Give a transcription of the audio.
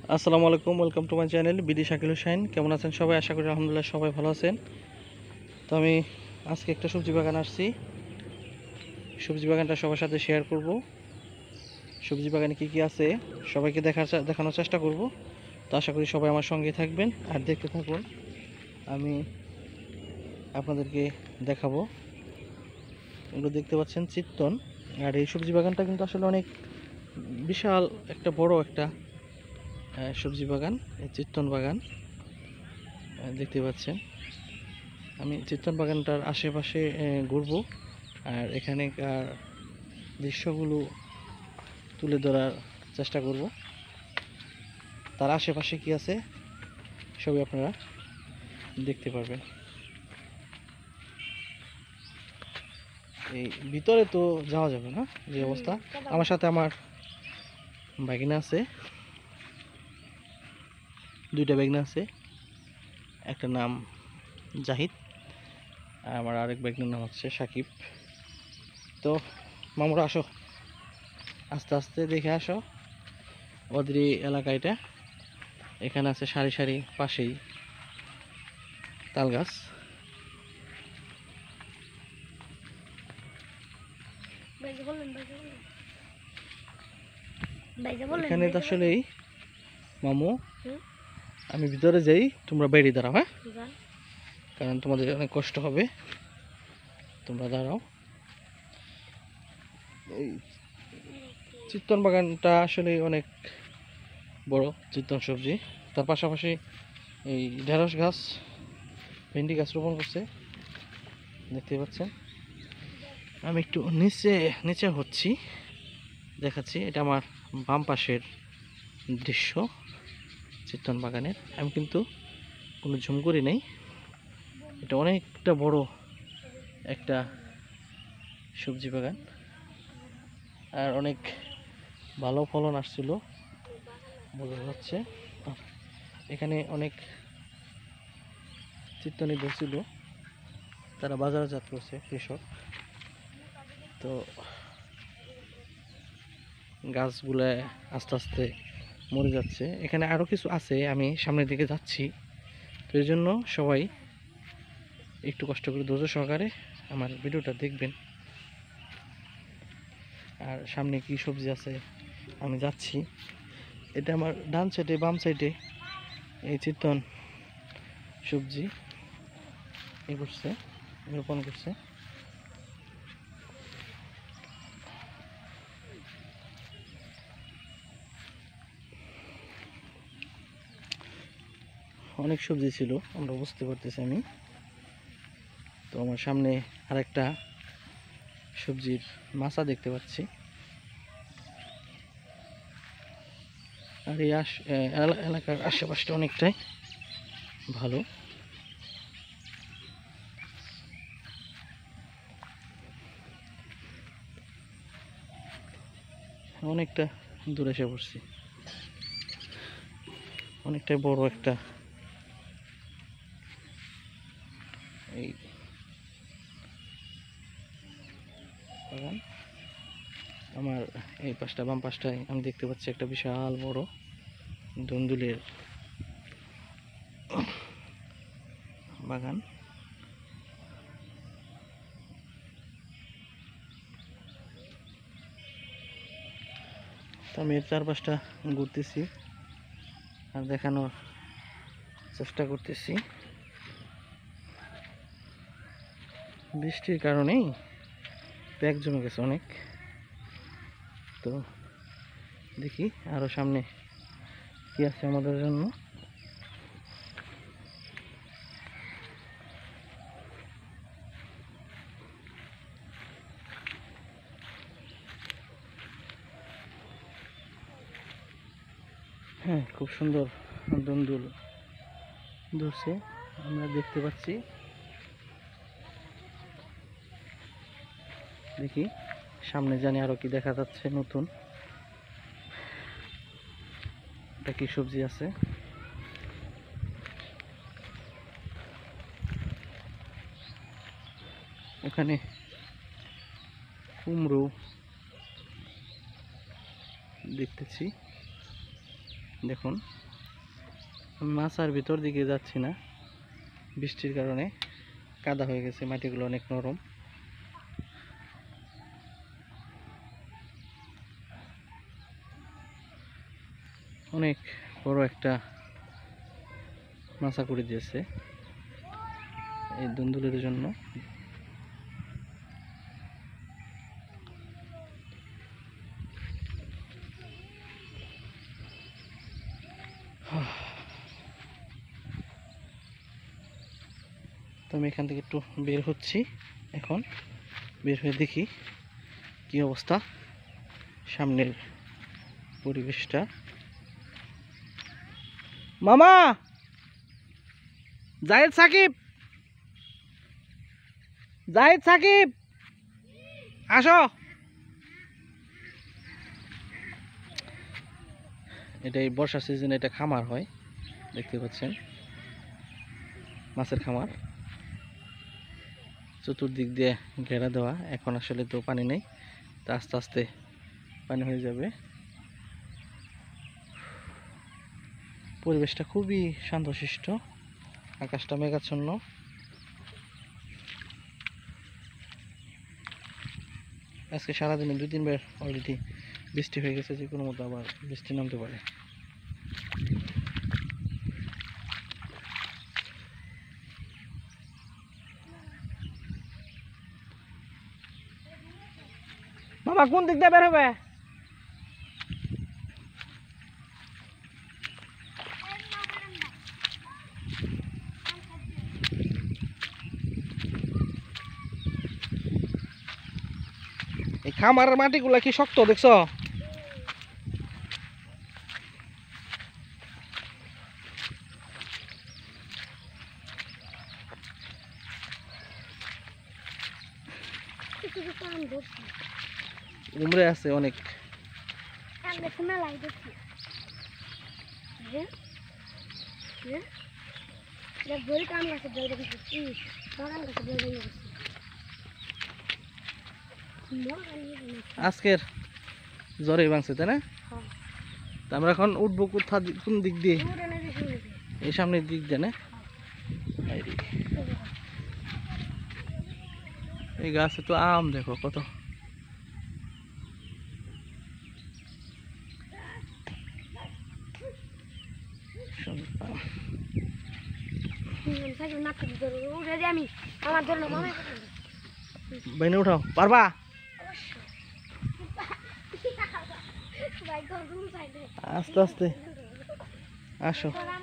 আসসালামু আলাইকুম, welcome to my channel BD Shakil Hussain. কেমন আছেন সবাই? আশা করি আলহামদুলিল্লাহ সবাই ভালো আছেন। তো আমি আজকে একটা সবজি বাগান আসছি। সবজি বাগানটা সবার সাথে শেয়ার করব। সবজি বাগানে কি কি আছে সবাইকে দেখানোর চেষ্টা করব। তো আশা করি সবাই আমার সঙ্গে থাকবেন আর দেখতে থাকুন। আমি আপনাদেরকে দেখাবো। এগুলো দেখতে পাচ্ছেন চিত্তন। আর এই সবজি বাগানটা কিন্তু আসলে অনেক বিশাল একটা বড় একটা সবজি বাগান, এই চিত্তন বাগান দেখতে পাচ্ছেন। আমি চিত্তন বাগানটার আশেপাশে ঘুরবো আর এখানকার দৃশ্যগুলো তুলে ধরার চেষ্টা করব। তার আশেপাশে কি আছে সবই আপনারা দেখতে পারবেন। এই ভিতরে তো যাওয়া যাবে না, যে অবস্থা। আমার সাথে আমার বাগিনা আছে, দুইটা বাগিনা আছে। একটা নাম জাহিদ আর আমার আরেক বাগিনার নাম হচ্ছে সাকিব। তো মামুরা আসো, আস্তে আস্তে দেখে আসো। ওদের এলাকা এটা, এখানে আছে সারি সারি পাশেই তাল গাছ। এখানে তো আসলেই মামু, আমি ভিতরে যাই, তোমরা বাইরে দাঁড়াও। হ্যাঁ, কারণ তোমাদের অনেক কষ্ট হবে, তোমরা দাঁড়াও। এই চিত্তন বাগানটা আসলে অনেক বড় চিত্তন সবজি। তার পাশাপাশি এই ঢেঁড়স গাছ, ভেন্ডি গাছ রোপণ করছে, দেখতে পাচ্ছেন। আমি একটু নিচে নিচে হচ্ছি, দেখাচ্ছি। এটা আমার বাম পাশের দৃশ্য চিত্তন বাগানের। আমি কিন্তু কোনো ঝুম করি নেই, এটা অনেকটা বড় একটা সবজি বাগান আর অনেক ভালো ফলন আসছিল বোঝা যাচ্ছে। এখানে অনেক চিত্তনি বলছিল, তারা বাজারজাত করছে কৃষক। তো গাছগুলো আস্তে আস্তে মরে যাচ্ছে। এখানে আরও কিছু আছে, আমি সামনের দিকে যাচ্ছি। তো এই জন্য সবাই একটু কষ্ট করে ধৈর্য সহকারে আমার ভিডিওটা দেখবেন। আর সামনে কি সবজি আছে আমি যাচ্ছি। এটা আমার ডান সাইডে বাম সাইডে এই চিত্তন সবজি এ করছে, রোপণ করছে। অনেক সবজি ছিল, আমরা বুঝতে পারতেছি আমি। তো আমার সামনে আরেকটা সবজির মাচা দেখতে পাচ্ছি। আর এই এলাকার আশেপাশটা অনেকটাই ভালো। অনেকটা দূরে এসে পড়ছি, অনেকটাই বড় একটা এই বাগান। আমার এই পাশটা বাম পাশটায় আমি দেখতে পাচ্ছি একটা বিশাল বড় ধুন্দুলের বাগান। তো আমি এর চারপাশটা ঘুরতেছি আর দেখানোর চেষ্টা করতেছি। বৃষ্টির কারণেই প্যাক জমে গেছে অনেক। তো দেখি আরো সামনে কি আছে আমাদের জন্য। হ্যাঁ, খুব সুন্দর দুন্দুল ধরছে, আমরা দেখতে পাচ্ছি। দেখি সামনে জানি আরো কি দেখা যাচ্ছে নতুন, এটা কি সবজি আছে। ওখানে কুমড়ো দেখতেছি। দেখুন আমি মাছার ভিতর দিকে যাচ্ছি না, বৃষ্টির কারণে কাদা হয়ে গেছে, মাটিগুলো অনেক নরম। অনেক বড় একটা মাছা করে দিয়েছে এই দুন্দুলের জন্য। তো আমি এখান থেকে একটু বের হচ্ছি, এখন বের হয়ে দেখি কি অবস্থা সামনের পরিবেশটা। মামা, জাহিদ সাকিব, জাহিদ সাকিব আসো। এটা এই বর্ষা সিজনে এটা খামার হয়, দেখতে পাচ্ছেন মাছের খামার, চতুর্দিক দিয়ে ঘেরা দেওয়া। এখন আসলে তো পানি নেই, তো আস্তে আস্তে পানি হয়ে যাবে। পরিবেশটা খুবই শান্তশিষ্ট, আকাশটা মেঘাচ্ছন্ন। আজকে সারাদিনে 2-3 বার অলরেডি বৃষ্টি হয়ে গেছে, যে কোনো মতো আবার বৃষ্টি নামতে পারে। মামা কোন দিক দিয়ে বের হবে? এই খামারের মাটিগুলা কি শক্ত দেখছো? উমরে আছে অনেক। আজকের জ্বরে ভাঙছে তাই না? আমরা এখন উঠবো কোন দিক দিয়ে? এই সামনের দিক দিয়ে না? এই গাছে তো আম দেখো কত। বাইনে উঠাও, পারবা? আস্তে আস্তে আসো।